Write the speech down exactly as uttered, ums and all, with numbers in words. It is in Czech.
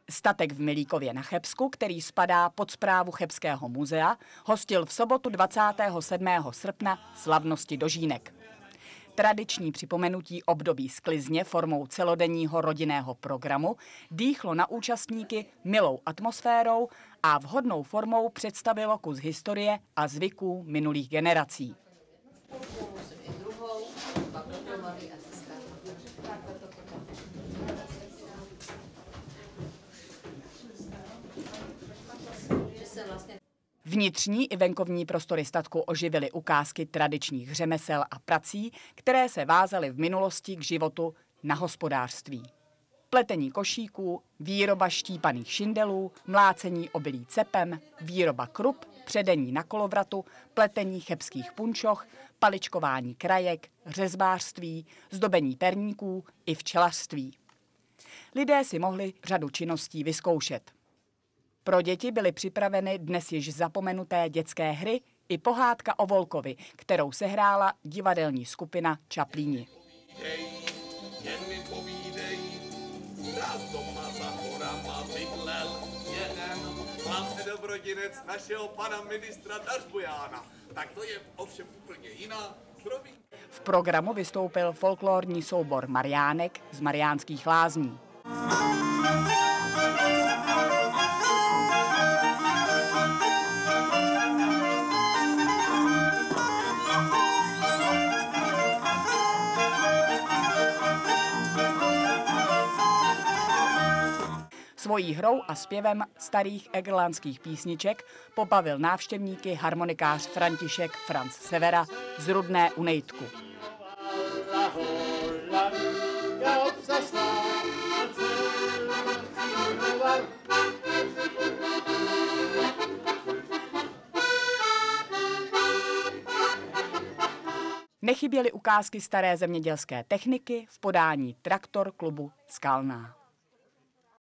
Statek v Milíkově na Chebsku, který spadá pod správu Chebského muzea, hostil v sobotu dvacátého sedmého srpna slavnosti Dožínek. Tradiční připomenutí období sklizně formou celodenního rodinného programu dýchlo na účastníky milou atmosférou a vhodnou formou představilo kus historie a zvyků minulých generací. Vnitřní i venkovní prostory statku oživily ukázky tradičních řemesel a prací, které se vázaly v minulosti k životu na hospodářství. Pletení košíků, výroba štípaných šindelů, mlácení obilí cepem, výroba krup, předení na kolovratu, pletení chebských punčoch, paličkování krajek, řezbářství, zdobení perníků i včelařství. Lidé si mohli řadu činností vyzkoušet. Pro děti byly připraveny dnes již zapomenuté dětské hry i pohádka o Volkovi, kterou sehrála divadelní skupina Čaplíni. Jen mi povídej, rád doma za horama bydlel jeden hlavně dobrodinec našeho pana ministra Dařbujána. Tak to je ovšem úplně jiná zrovna. V programu vystoupil folklorní soubor Mariánek z Mariánských Lázní. Svojí hrou a zpěvem starých egerlánských písniček pobavil návštěvníky harmonikář František Franz Severa z Rudné u Nejtku. Nechyběly ukázky staré zemědělské techniky v podání Traktor klubu Skalná.